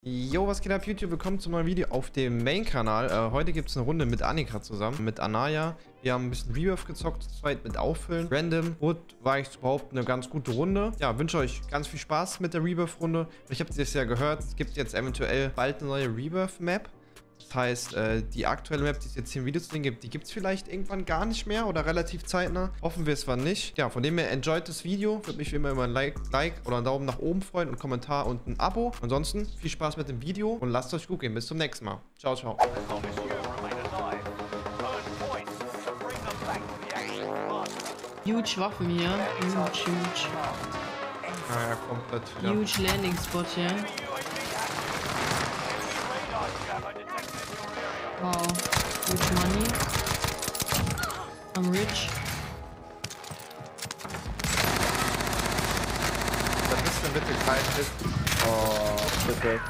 Jo, was geht ab YouTube? Willkommen zu meinem Video auf dem Main-Kanal. Heute gibt es eine Runde mit Annika zusammen, mit Anaya. Wir haben ein bisschen Rebirth gezockt, zu zweit mit Auffüllen. Random war ich überhaupt eine ganz gute Runde. Ja, wünsche euch ganz viel Spaß mit der Rebirth-Runde. Ich habe es ja gehört, es gibt jetzt eventuell bald eine neue Rebirth-Map. Das heißt, die aktuelle Map, die es jetzt hier im Video zu sehen gibt, die gibt es vielleicht irgendwann gar nicht mehr oder relativ zeitnah. Hoffen wir es zwar nicht. Ja, von dem her, enjoyt das Video. Würde mich wie immer über ein Like oder einen Daumen nach oben freuen und einen Kommentar und ein Abo. Ansonsten viel Spaß mit dem Video und lasst euch gut gehen. Bis zum nächsten Mal. Ciao, ciao. Huge Waffen hier. Huge. Naja, komplett. Ja. Huge Landing Spot hier. Wow. Huge Money. I'm rich. Das ist denn bitte kein Hit. Oh, bitte.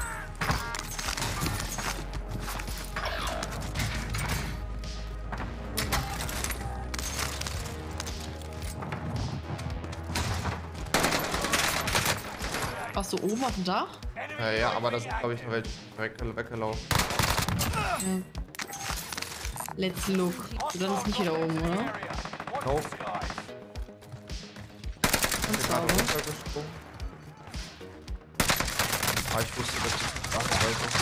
Warst du oben auf dem Dach? Ja, aber das sind, glaube ich, noch welche weggelaufen. Ja. Let's look. Du dann ist nicht wieder oben, oder? Nope. Und Gerade sauber. runtergesprungen. Ah, ich wusste, dass ich das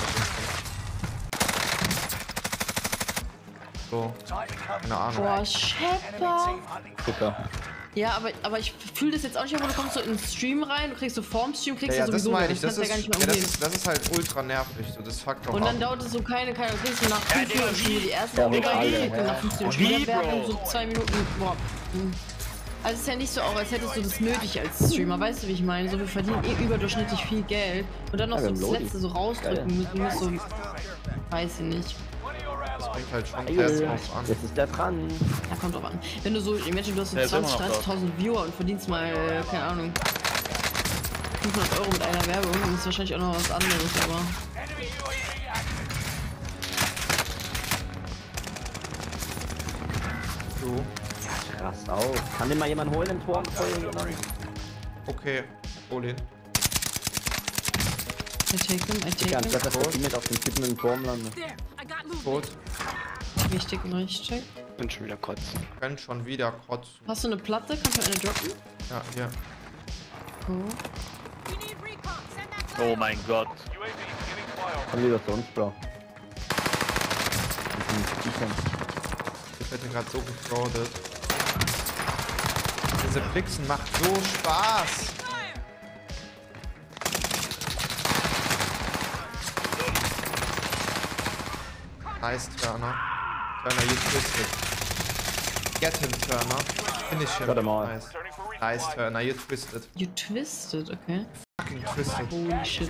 so. Keine Ahnung. Boah, Shepard. Super. Ja, aber ich fühle das jetzt auch nicht, aber du kommst so in den Stream rein, du kriegst so vorm Stream, kriegst Ja, du das sowieso meine ich. das Das kannst ist, ja gar nicht mehr umgehen. das ist halt ultra nervig. So, das fuckt doch Und dann ab. dauert es so keine, du kriegst so nach 5 Minuten schon die ersten Ja, Minuten alle, und nach 15 Minuten Werbung, so 2 Minuten. Boah. Also es ist ja nicht so auch, als hättest du das nötig als Streamer, weißt du, wie ich meine? So, wir verdienen eh überdurchschnittlich viel Geld und dann noch so das letzte so rausdrücken müssen, so, weiß ich nicht. Das bringt halt schon sehr drauf an. Jetzt ist der dran. Da kommt drauf an. Wenn du so, imagine, du hast so Der ist immer 20, noch 30.000 Viewer und verdienst mal, keine Ahnung, 500 Euro mit einer Werbung, das ist wahrscheinlich auch noch was anderes, aber... So. Krass auf. Kann den mal jemand holen im Tor? Okay, hol ihn. I take them. Ich kann dass das Team mit auf den Typen im Turm landet. Tot. Richtig und richtig. Bin schon wieder kotzen. Können schon wieder kotzen. Hast du eine Platte? Kannst du eine droppen? Ja, hier. Cool. Oh mein Gott. Komm lieber zu uns, Bro. Ich werde gerade so gefraudet. Diese Blixen macht so Spaß. Nice, Turner. Turner, you twisted. Get him, Turner. Finish him. Got him all. Nice. Nice, Turner, you twisted. You twisted, okay. Fucking twisted. Holy shit.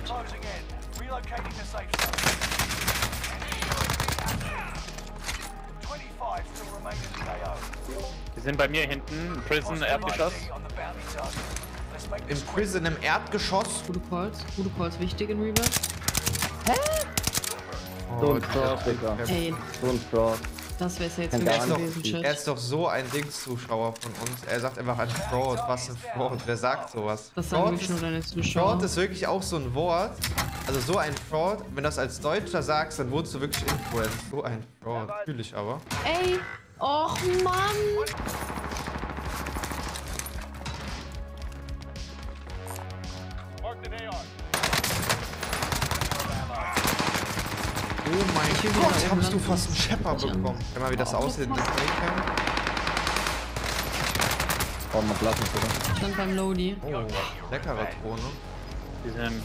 Die sind bei mir hinten. Prison, Erdgeschoss. Im Prison, im Erdgeschoss. Gute Calls wichtig in Rebirth. So ein dieser Fraud, Typ, Digga. der- Ey, So ein Fraud. das wär's ja jetzt Kann wieder gar gewesen, nicht. Er Chat. ist doch so ein Dings-Zuschauer von uns. Er sagt einfach ein Fraud. Was ein Fraud? Wer sagt sowas? Das sagen Fraud wirklich ist, nur deine Zuschauer. Fraud ist wirklich auch so ein Wort. Also so ein Fraud, wenn du das als Deutscher sagst, dann wurdest du wirklich influenced. So ein Fraud. Fühl ich aber. Ey, och Mann. Oh mein will wieder Gott, oben hast du landen. fast einen Shepard Nicht an. bekommen. Guck mal, wie das aussieht in der Playcam. Brauchen wir Platz nicht, oder? Stand beim Lodi. Oh, leckere Drohne. Die sind.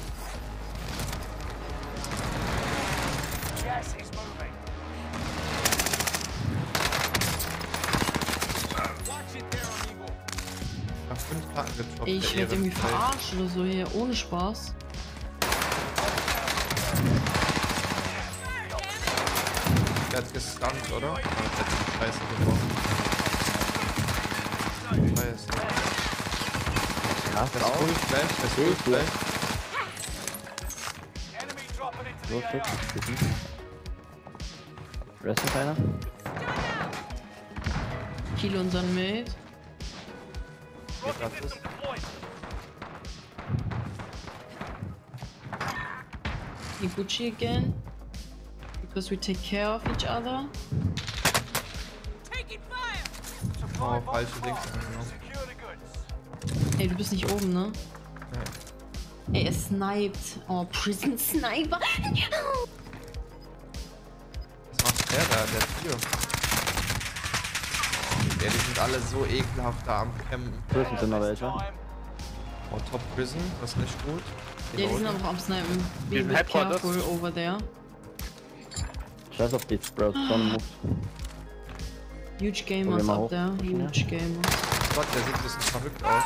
Nach 5 Tagen gechoppt. Ey, ich werde irgendwie verarscht oder so hier, ohne Spaß. Der hat gestunt, oder? Oh, jetzt hat die Scheiße geworfen. Scheiße. Krass Das ist auf. Full Flash, das ist Full Flash. So, shit. Rest ist einer. Kill unseren Mate. Das ist. Gucci again. Because we take care of each other. Oh, falsche Dings. Ey, du bist nicht oben, ne? Nee. Ey, er sniped. Oh, Prison Sniper. Was macht der da? Der Tier. Ja, die sind alle so ekelhaft da am Campen. Prison sind noch welche. Oh, Top Prison, das ist nicht gut. Ja, die sind auch am Snipen. Die sind Be Headquarters. careful over there. Scheiß auf die Bros, Sonne Move. Huge Gamers mal up hoch. there. Huge Gamers. Gott, der sieht ein bisschen verrückt aus.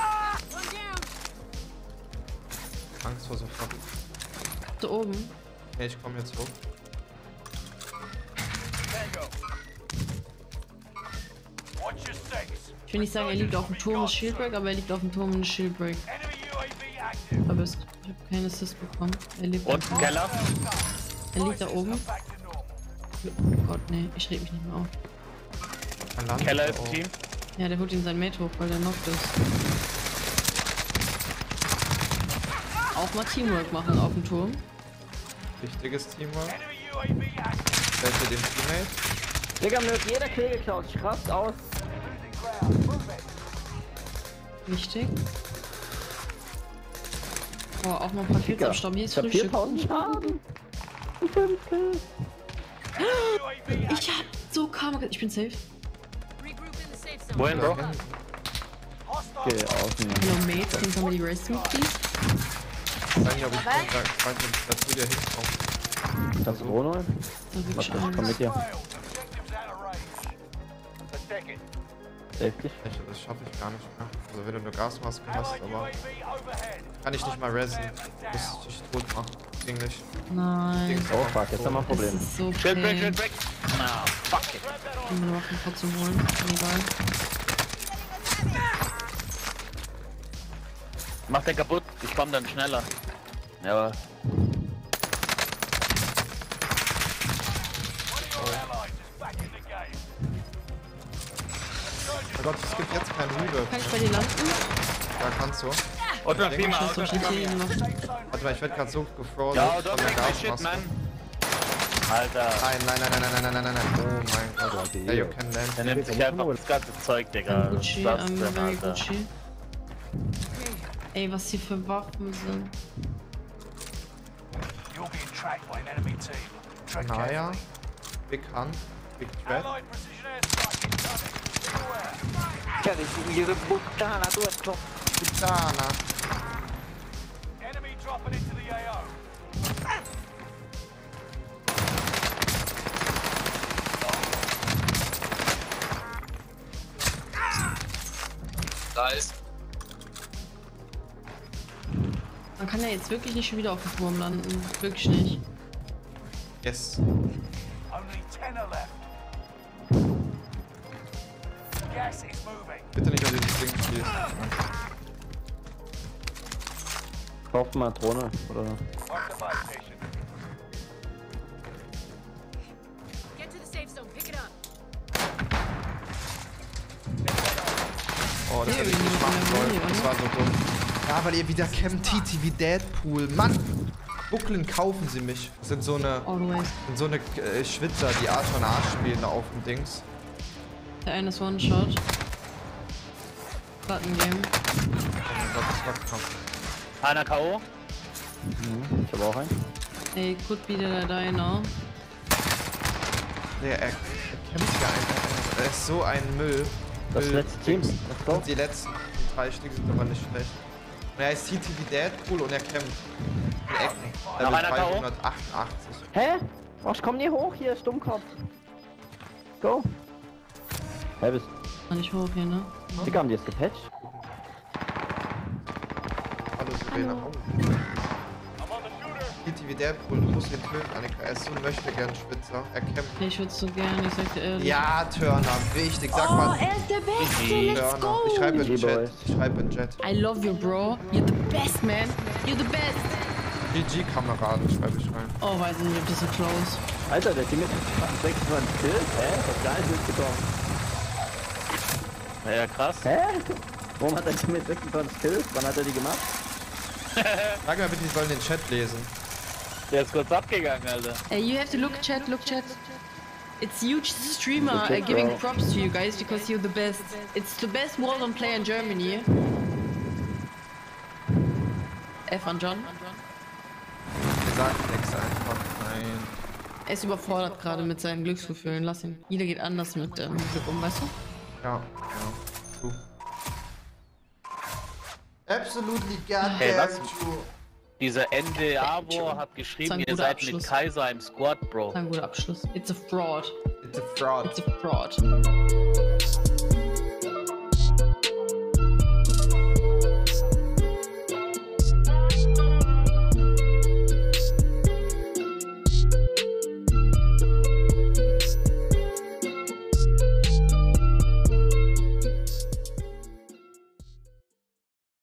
Angst vor so verrückt. Da oben. Okay, ich komme jetzt hoch. Ich will nicht sagen, er liegt auf dem Turm mit Shieldbreak, aber er liegt auf dem Turm mit Shieldbreak. Aber ich habe keinen Assist bekommen. Er lebt Und einfach. Keller. Er liegt da oben. Oh Gott, nee, ich reg mich nicht mehr auf. Dann landet Keller er ist auch. Team. Ja, der holt ihn sein Mate hoch, weil der knockt ist. Auch mal Teamwork machen auf dem Turm. Wichtiges Teamwork. Welche dem Teammate? Digga, mir wird jeder Kill geklaut. Ich raste aus. Wichtig. Boah, auch mal ein paar Kills Digga, abstauben. Hier ist ich hab Frühstück. 4000 Schaden. Und 5 Kills. Ich hab so Karma. Ich bin safe. Wohin, Bro? Geh außen. Hello, Mate. Can somebody rest me, please? Ich weiß nicht, ob ich dazu dir hinkomme. Kannst du Bruno? Da Was wirklich komm alles. mit dir. Safe dich. Das schaffe ich gar nicht mehr. Also wenn du eine Gasmaske hast, aber kann ich nicht mal resen. Muss ich dich tot machen. Ging nicht. Nein. Dings Oh einfach fuck, jetzt haben wir ein Das Problem. ist so Shieldbreak, pain. Shieldbreak. Na, fuck it. Ich will mir noch einen trotzdem holen. Egal. Mach den kaputt. Ich komm dann schneller. Ja, Oh Gott, es gibt jetzt keinen Rebuild. Kann ich bei dir landen? Da kannst du. und noch Ich Prima, Das und soll ich hier noch. Warte mal, ich werde gerade so gefroren Ja, von don't der make my shit, Gasmaske. man. Alter. Nein. Oh mein Gott. Hey, you can land. Er nimmt sich einfach das ganze Zeug, Digga. I'm Gucci, Was I'm denn, very Alter? Gucci. Ey, was hier für Waffen sind. Naya, Big Hunt, Big Threat. Kitana. Nice. Man kann ja jetzt wirklich nicht schon wieder auf dem Turm landen. Wirklich nicht. Yes. Bitte nicht auf dieses Ding schießen. Kauft mal Drohne, oder? Get to the safe zone. Pick it up. Oh, das hätte ich nicht machen sollen. Das war so dumm. Ja, weil ihr wieder campt TT wie Deadpool. Mann! Buckeln kaufen sie mich. Das sind so eine Schwitzer, die Arsch an Arsch spielen da auf dem Dings. Der eine ist One-Shot. Plattengame. Oh mein Gott, das war knapp. Einer K.O. Ich hab auch einen. Ey, could be der Diner. Nee, er kämpft ja einfach. Er ist so ein Müll. Das Müll- letzte Team. Dings. Let's go. Und die letzten 3 Stück sind aber nicht schlecht. Und er ist TT wie Deadpool und er kämpft. In Ecken. Noch einer K.O.? 388. Hä? Oh, ich komm nie hoch hier, Stummkopf. Go. Hä, bist Kann nicht hoch hier, ne? Digga, haben die jetzt gepatcht? Hallo Sirene. TT wie Deadpool, du musst ihn töten, Annika. Er ist so ein möchtegern Schwitzer. Er kämpft. Ich würde so gerne, ich sag dir ehrlich. Ja, Turner, wichtig. Sag Oh, mal. er ist der Beste, let's Turner. go! Ich schreibe in GG, Chat. Boys. Ich schreibe in Chat. I love you, bro. You're the best, man. You're the best. GG-Kameraden schreibe ich rein. Oh, weiß ich nicht, ob das so close. Alter, der Team ist 26 Kills. Hä? Das hat gar nicht mitbekommen. Ja, krass. Hä? Warum hat der Team jetzt 26 Kills? Wann hat er die gemacht? Sag mal bitte, die sollen den Chat lesen. Der ist kurz abgegangen, Alter. You have to look chat. It's huge streamer giving props to you guys because you're the best. It's the best Warzone player in Germany. F an John. Gesagt, Ex einfach. Nein. Er ist überfordert gerade mit seinen Glücksgefühlen. Lass ihn. Jeder geht anders mit Glück um, weißt du? Ja. True. Absolutely goddamn Hey, was? true. Dieser NDAVO hat geschrieben, ihr seid mit Kaiser im Squad, Bro. Ein guter Abschluss. It's a fraud. It's a fraud. It's a fraud.